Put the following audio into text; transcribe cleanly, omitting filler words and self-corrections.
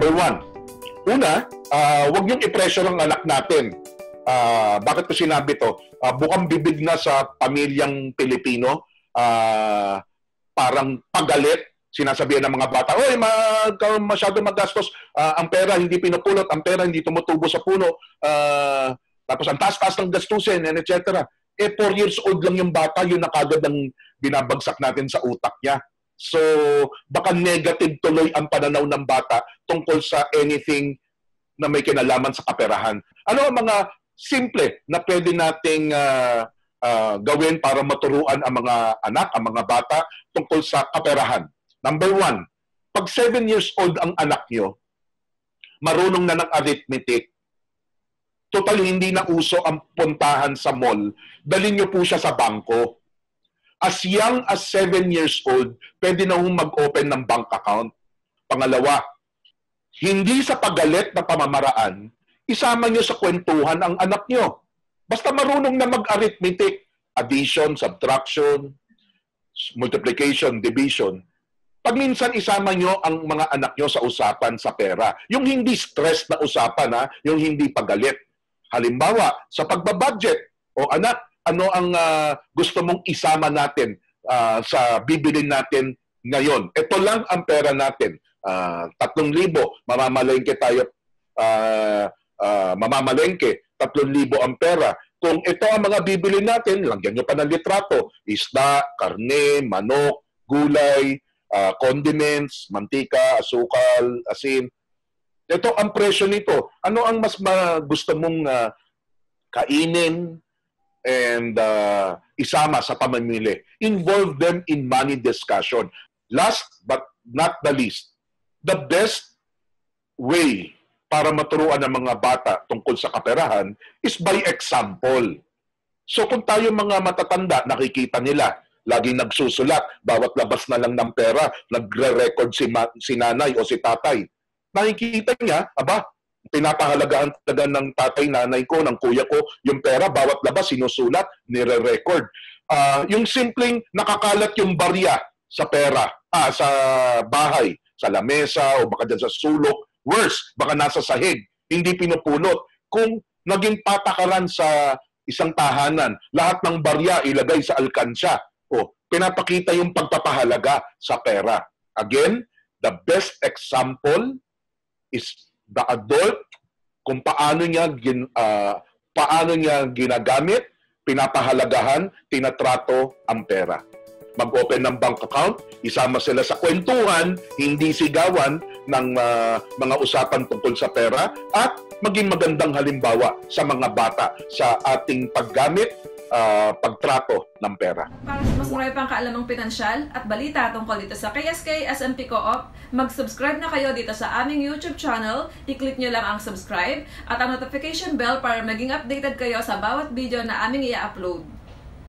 Number one, una, huwag niyong i-pressure ang anak natin. Bakit ko sinabi to? Bukang bibig na sa pamilyang Pilipino, parang pagalit, sinasabihan ng mga bata, oy, masyado magastos, ang pera hindi pinupulot, ang pera hindi tumutubo sa puno, tapos ang taas-taas ng gastusin, and etc. 4 years old lang yung bata, yun na kagad ang binabagsak natin sa utak niya. So, baka negative tuloy ang pananaw ng bata tungkol sa anything na may kinalaman sa kaperahan. Ano ang mga simple na pwede nating gawin para maturuan ang mga anak, ang mga bata tungkol sa kaperahan? Number one, pag 7 years old ang anak nyo, marunong na ng arithmetic, total hindi na uso ang puntahan sa mall, dalhin nyo po siya sa bangko. As young as 7 years old, pwede na hong mag-open ng bank account. Pangalawa, hindi sa pagalit na pamamaraan, isama nyo sa kwentuhan ang anak nyo. Basta marunong na mag-arithmetic, addition, subtraction, multiplication, division. Pag minsan isama nyo ang mga anak nyo sa usapan sa pera. Yung hindi stress na usapan, yung hindi pagalit. Halimbawa, sa pagbabudget, o anak, ano ang gusto mong isama natin sa bibilin natin ngayon? Ito lang ang pera natin. 3,000, mamamalengke tayo, mamamalengke, 3,000 ang pera. Kung ito ang mga bibilin natin, lagyan nyo pa ng litrato, isda, karne, manok, gulay, condiments, mantika, asukal, asin. Ito ang presyo nito. Ano ang mas gusto mong kainin and isama sa pamamili? Involve them in money discussion. Last but not the least, the best way para maturuan ng mga bata tungkol sa kaperahan is by example. So kung tayo mga matatanda, nakikita nila, laging nagsusulat, bawat labas na lang ng pera, nagre-record si nanay o si tatay. Nakikita niya, pinapahalagahan talaga ng tatay, nanay ko, ng kuya ko, yung pera, bawat labas, sinusulat, nire-record. Yung simpleng nakakalat yung barya sa pera, sa bahay, sa lamesa, o baka dyan sa sulok, worse, baka nasa sahig, hindi pinupulot. Kung naging patakaran sa isang tahanan, lahat ng barya ilagay sa alkansya, pinapakita yung pagpapahalaga sa pera. Again, the best example is the adult, kung paano niya ginagamit, pinapahalagahan, tinatrato ang pera. Mag-open ng bank account, isama sila sa kwentuhan, hindi sigawan ng mga usapan tungkol sa pera, at maging magandang halimbawa sa mga bata sa ating paggamit, pagtrato ng pera. Para sa mas marami pang kaalamang pinansyal at balita tungkol dito sa KSK SMP Co-op, mag-subscribe na kayo dito sa aming YouTube channel, i-click nyo lang ang subscribe at ang notification bell para maging updated kayo sa bawat video na aming i-upload.